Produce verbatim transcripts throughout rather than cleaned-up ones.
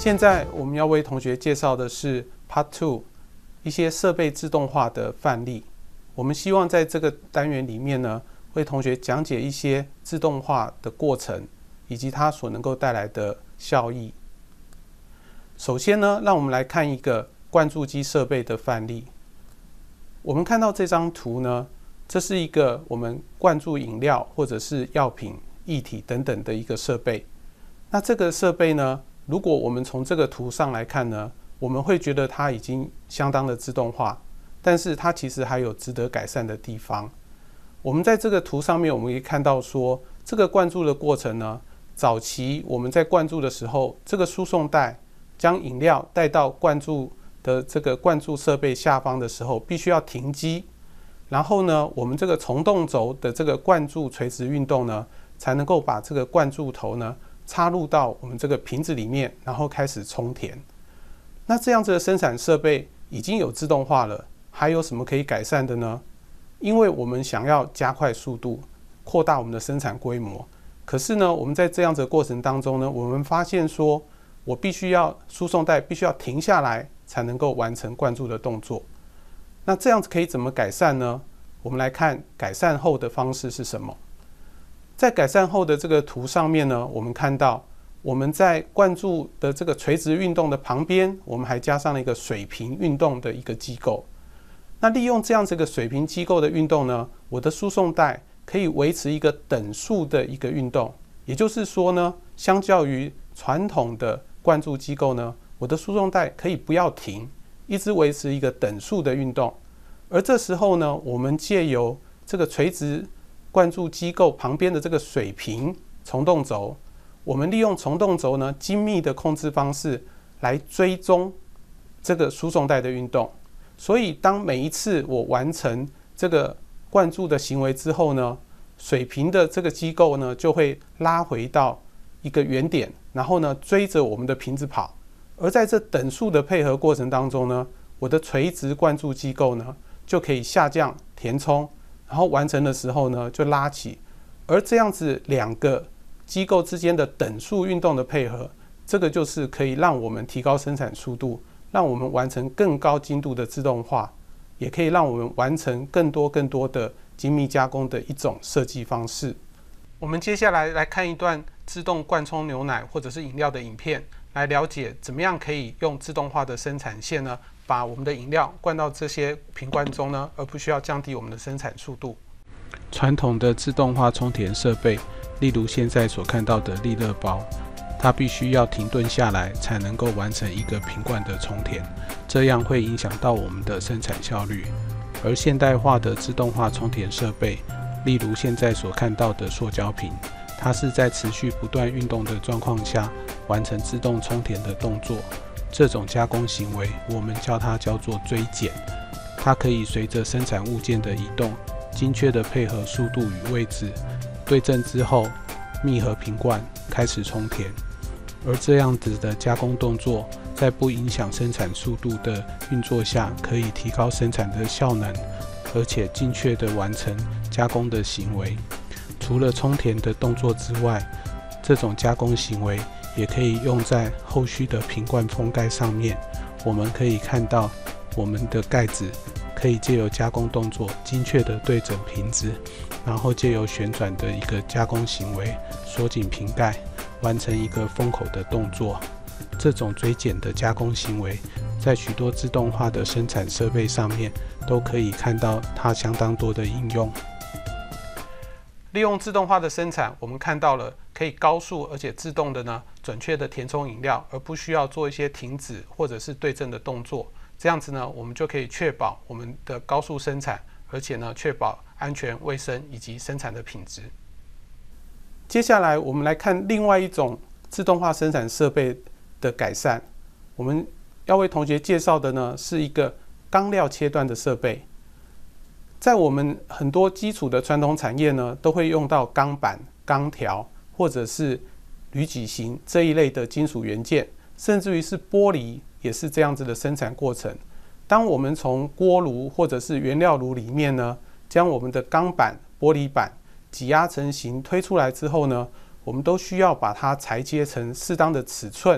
现在我们要为同学介绍的是 Part Two 一些设备自动化的范例。我们希望在这个单元里面呢，为同学讲解一些自动化的过程，以及它所能够带来的效益。首先呢，让我们来看一个灌注机设备的范例。我们看到这张图呢，这是一个我们灌注饮料或者是药品、液体等等的一个设备。那这个设备呢，如果我们从这个图上来看呢，我们会觉得它已经相当的自动化，但是它其实还有值得改善的地方。我们在这个图上面，我们可以看到说，这个灌注的过程呢，早期我们在灌注的时候，这个输送带将饮料带到灌注的这个灌注设备下方的时候，必须要停机，然后呢，我们这个从动轴的这个灌注垂直运动呢，才能够把这个灌注头呢插入到我们这个瓶子里面，然后开始充填。那这样子的生产设备已经有自动化了，还有什么可以改善的呢？因为我们想要加快速度，扩大我们的生产规模，可是呢，我们在这样子的过程当中呢，我们发现说，我必须要输送带必须要停下来，才能够完成灌注的动作。那这样子可以怎么改善呢？我们来看改善后的方式是什么。在改善后的这个图上面呢，我们看到我们在灌注的这个垂直运动的旁边，我们还加上了一个水平运动的一个机构。那利用这样子一个水平机构的运动呢，我的输送带可以维持一个等速的一个运动。也就是说呢，相较于传统的灌注机构呢，我的输送带可以不要停，一直维持一个等速的运动。而这时候呢，我们借由这个垂直灌注机构旁边的这个水平从动轴，我们利用从动轴呢精密的控制方式来追踪这个输送带的运动。所以当每一次我完成这个灌注的行为之后呢，水平的这个机构呢就会拉回到一个原点，然后呢追着我们的瓶子跑。而在这等速的配合过程当中呢，我的垂直灌注机构呢就可以下降填充，然后完成的时候呢就拉起。而这样子两个机构之间的等速运动的配合，这个就是可以让我们提高生产速度，让我们完成更高精度的自动化，也可以让我们完成更多更多的精密加工的一种设计方式。我们接下来来看一段自动灌充牛奶或者是饮料的影片，来了解怎么样可以用自动化的生产线呢，把我们的饮料灌到这些瓶罐中呢，而不需要降低我们的生产速度。传统的自动化充填设备，例如现在所看到的利乐包，它必须要停顿下来才能够完成一个瓶罐的充填，这样会影响到我们的生产效率。而现代化的自动化充填设备，例如现在所看到的塑胶瓶，它是在持续不断运动的状况下完成自动充填的动作。这种加工行为，我们叫它叫做追减。它可以随着生产物件的移动，精确的配合速度与位置，对正之后密合瓶罐开始充填。而这样子的加工动作，在不影响生产速度的运作下，可以提高生产的效能，而且精确的完成加工的行为。除了充填的动作之外，这种加工行为也可以用在后续的瓶罐封盖上面。我们可以看到，我们的盖子可以借由加工动作精确的对准瓶子，然后借由旋转的一个加工行为锁紧瓶盖，完成一个封口的动作。这种追减的加工行为，在许多自动化的生产设备上面都可以看到它相当多的应用。利用自动化的生产，我们看到了可以高速而且自动的呢，准确的填充饮料，而不需要做一些停止或者是对正的动作。这样子呢，我们就可以确保我们的高速生产，而且呢，确保安全、卫生以及生产的品质。接下来，我们来看另外一种自动化生产设备的改善。我们要为同学介绍的呢，是一个钢料切断的设备。在我们很多基础的传统产业呢，都会用到钢板、钢条或者是铝矩形这一类的金属元件，甚至于是玻璃也是这样子的生产过程。当我们从锅炉或者是原料炉里面呢，将我们的钢板、玻璃板挤压成型推出来之后呢，我们都需要把它裁切成适当的尺寸，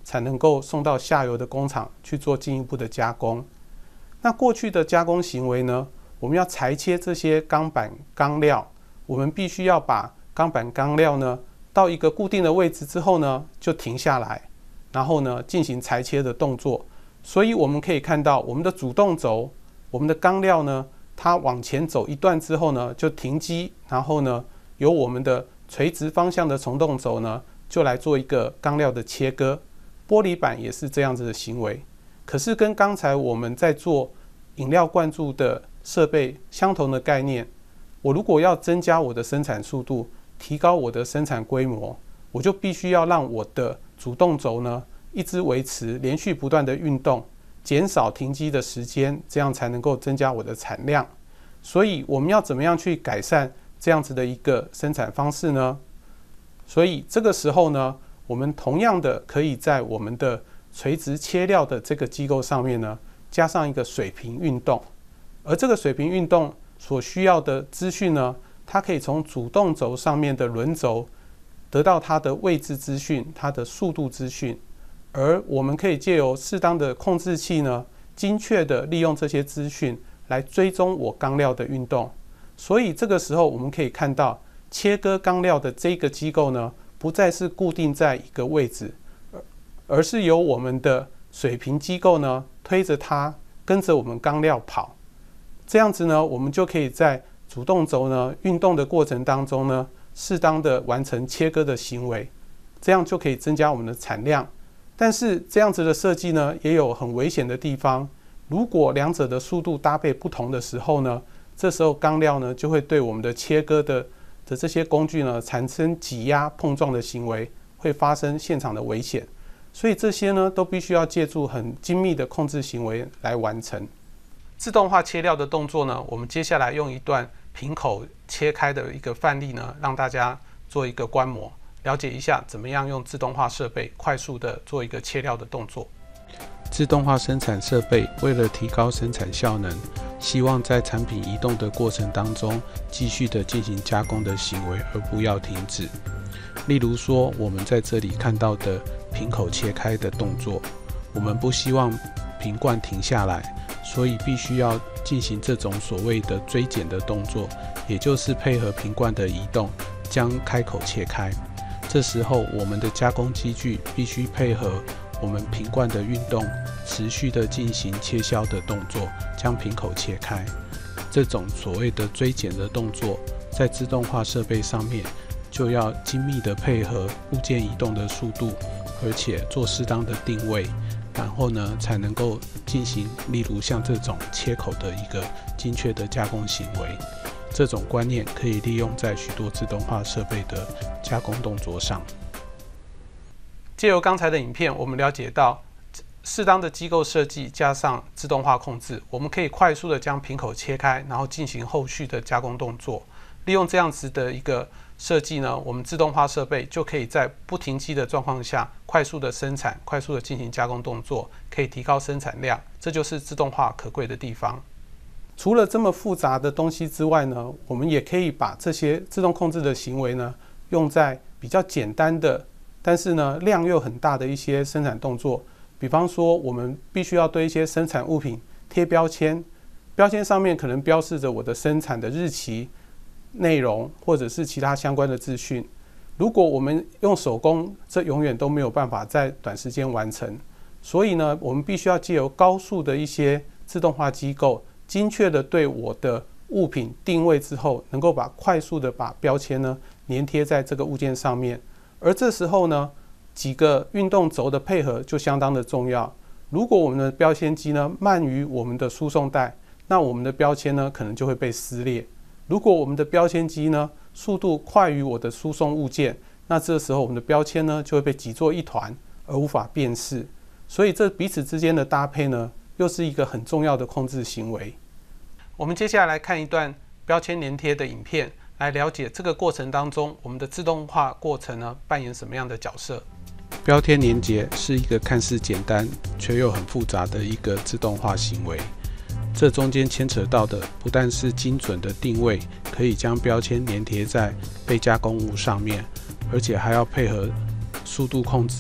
才能够送到下游的工厂去做进一步的加工。那过去的加工行为呢，我们要裁切这些钢板钢料，我们必须要把钢板钢料呢到一个固定的位置之后呢，就停下来，然后呢进行裁切的动作。所以我们可以看到，我们的主动轴，我们的钢料呢，它往前走一段之后呢，就停机，然后呢，由我们的垂直方向的从动轴呢，就来做一个钢料的切割。玻璃板也是这样子的行为。可是跟刚才我们在做饮料灌注的设备相同的概念，我如果要增加我的生产速度，提高我的生产规模，我就必须要让我的主动轴呢一直维持连续不断的运动，减少停机的时间，这样才能够增加我的产量。所以我们要怎么样去改善这样子的一个生产方式呢？所以这个时候呢，我们同样的可以在我们的垂直切料的这个机构上面呢，加上一个水平运动。而这个水平运动所需要的资讯呢，它可以从主动轴上面的轮轴得到它的位置资讯、它的速度资讯。而我们可以借由适当的控制器呢，精确的利用这些资讯来追踪我钢料的运动。所以这个时候我们可以看到，切割钢料的这个机构呢，不再是固定在一个位置，而是由我们的水平机构呢推着它，跟着我们钢料跑。这样子呢，我们就可以在主动轴呢运动的过程当中呢，适当的完成切割的行为，这样就可以增加我们的产量。但是这样子的设计呢，也有很危险的地方。如果两者的速度搭配不同的时候呢，这时候钢料呢就会对我们的切割的的这些工具呢产生挤压碰撞的行为，会发生现场的危险。所以这些呢都必须要借助很精密的控制行为来完成。自动化切料的动作呢，我们接下来用一段平口切开的一个范例呢，让大家做一个观摩，了解一下怎么样用自动化设备快速的做一个切料的动作。 自动化生产设备为了提高生产效能，希望在产品移动的过程当中继续的进行加工的行为，而不要停止。例如说，我们在这里看到的瓶口切开的动作，我们不希望瓶罐停下来，所以必须要进行这种所谓的追减的动作，也就是配合瓶罐的移动，将开口切开。这时候我们的加工机具必须配合我们瓶罐的运动，持续的进行切削的动作，将瓶口切开。这种所谓的追减的动作，在自动化设备上面就要精密的配合物件移动的速度，而且做适当的定位，然后呢才能够进行例如像这种切口的一个精确的加工行为。这种观念可以利用在许多自动化设备的加工动作上。 借由刚才的影片，我们了解到适当的机构设计加上自动化控制，我们可以快速的将瓶口切开，然后进行后续的加工动作。利用这样子的一个设计呢，我们自动化设备就可以在不停机的状况下快速的生产，快速的进行加工动作，可以提高生产量。这就是自动化可贵的地方。除了这么复杂的东西之外呢，我们也可以把这些自动控制的行为呢，用在比较简单的，但是呢量又很大的一些生产动作。比方说，我们必须要对一些生产物品贴标签，标签上面可能标示着我的生产的日期、内容或者是其他相关的资讯。如果我们用手工，这永远都没有办法在短时间完成。所以呢，我们必须要借由高速的一些自动化机构，精确的对我的物品定位之后，能够把快速的把标签呢粘贴在这个物件上面。而这时候呢，几个运动轴的配合就相当的重要。如果我们的标签机呢慢于我们的输送带，那我们的标签呢可能就会被撕裂。如果我们的标签机呢速度快于我的输送物件，那这时候我们的标签呢就会被挤作一团，而无法辨识。所以这彼此之间的搭配呢，又是一个很重要的控制行为。我们接下来看一段标签粘贴的影片，来了解这个过程当中，我们的自动化过程呢扮演什么样的角色。 标签连结是一个看似简单却又很复杂的一个自动化行为。这中间牵扯到的不但是精准的定位，可以将标签粘贴在被加工物上面，而且还要配合速度控制，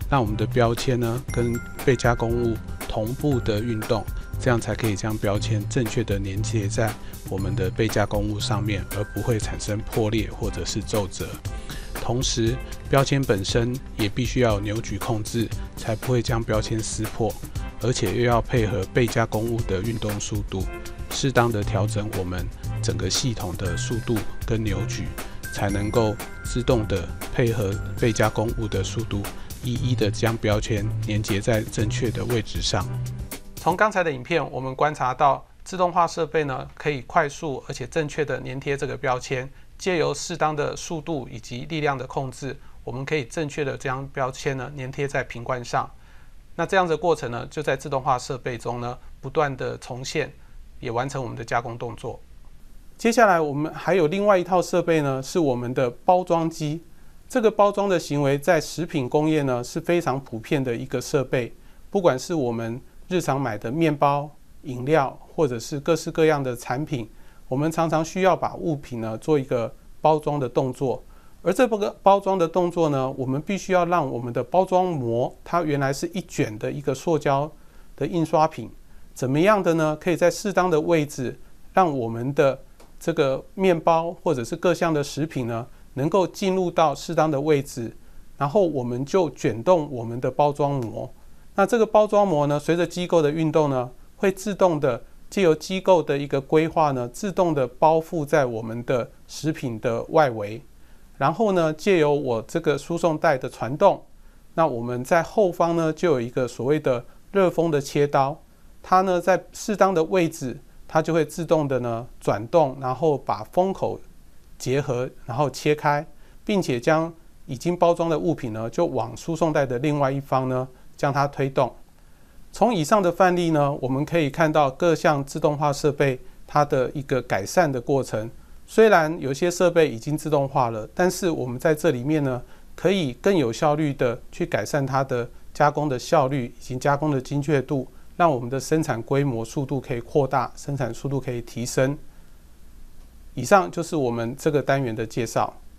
让我们的标签呢跟被加工物同步的运动，这样才可以将标签正确的连接在我们的被加工物上面，而不会产生破裂或者是皱褶。同时，标签本身也必须要有扭矩控制，才不会将标签撕破，而且又要配合被加工物的运动速度，适当的调整我们整个系统的速度跟扭矩，才能够自动的配合被加工物的速度，一一的将标签连接在正确的位置上。 从刚才的影片，我们观察到自动化设备呢，可以快速而且正确的粘贴这个标签，借由适当的速度以及力量的控制，我们可以正确的将标签呢粘贴在瓶罐上。那这样的过程呢，就在自动化设备中呢不断的重现，也完成我们的加工动作。接下来我们还有另外一套设备呢，是我们的包装机。这个包装的行为在食品工业呢是非常普遍的一个设备，不管是我们日常买的面包、饮料，或者是各式各样的产品，我们常常需要把物品呢做一个包装的动作。而这个包装的动作呢，我们必须要让我们的包装膜，它原来是一卷的一个塑胶的印刷品，怎么样的呢？可以在适当的位置，让我们的这个面包或者是各项的食品呢，能够进入到适当的位置，然后我们就卷动我们的包装膜。那这个包装膜呢，随着机构的运动呢，会自动的藉由机构的一个规划呢，自动的包覆在我们的食品的外围。然后呢，藉由我这个输送带的传动，那我们在后方呢，就有一个所谓的热风的切刀，它呢在适当的位置，它就会自动的呢转动，然后把封口结合，然后切开，并且将已经包装的物品呢，就往输送带的另外一方呢，将它推动。从以上的范例呢，我们可以看到各项自动化设备它的一个改善的过程。虽然有些设备已经自动化了，但是我们在这里面呢，可以更有效率的去改善它的加工的效率以及加工的精确度，让我们的生产规模速度可以扩大，生产速度可以提升。以上就是我们这个单元的介绍。